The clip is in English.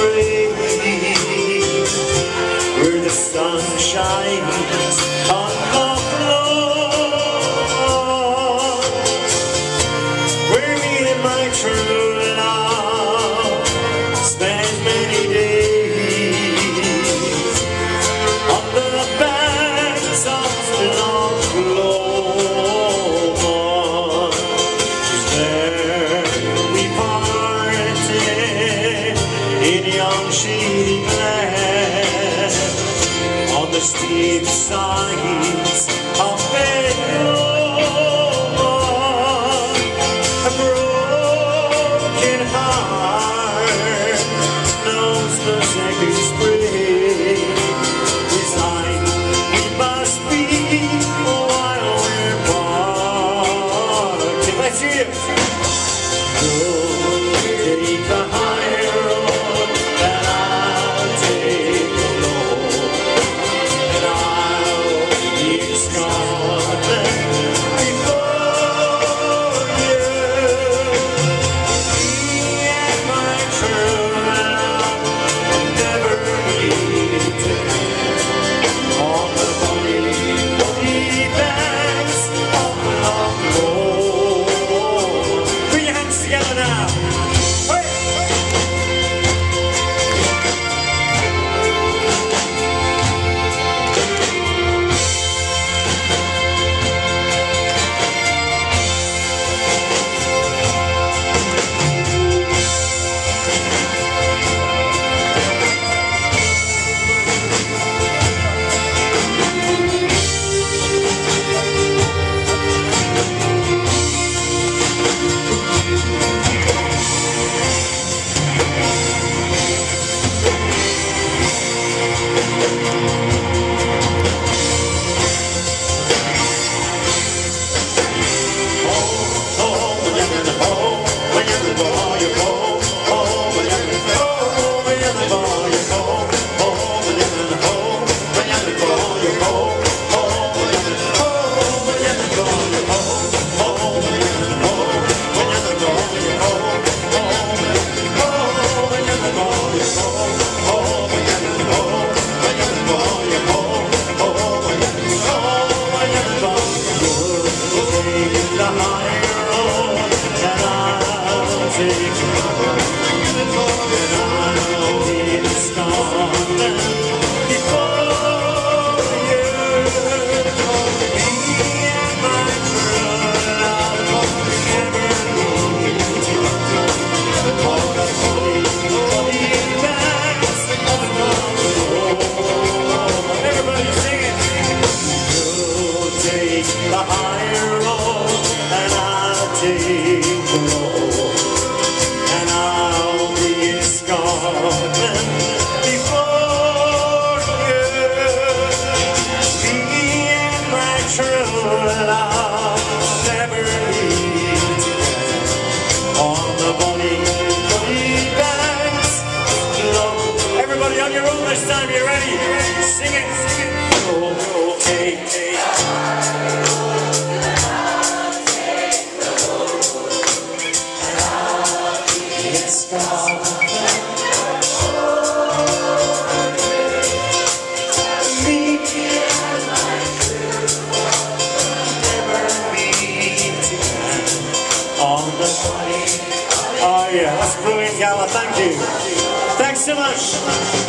spray, where the sun shines on the floor, where me and my true love spent many days on the banks of Loch Lomond. There we parted in young shady glad on the steep sides of Bedlomond. A broken heart knows the second spring. Resigned we must be while we're parting. Let's hear it. Take the high road and I'll take the low, and I'll be in Scotland before you. Me and my true love never meet on the bonny banks of Loch Lomond. Put your hands together now. The high road and I'll take the low, and I'll be in Scotland before you. Me and my true love never meet on the bonny banks. Everybody on your own this time, you ready? Sing it, sing it. Go, take, take. Oh yeah, that's brilliant, Gala. Thank you. Thanks so much.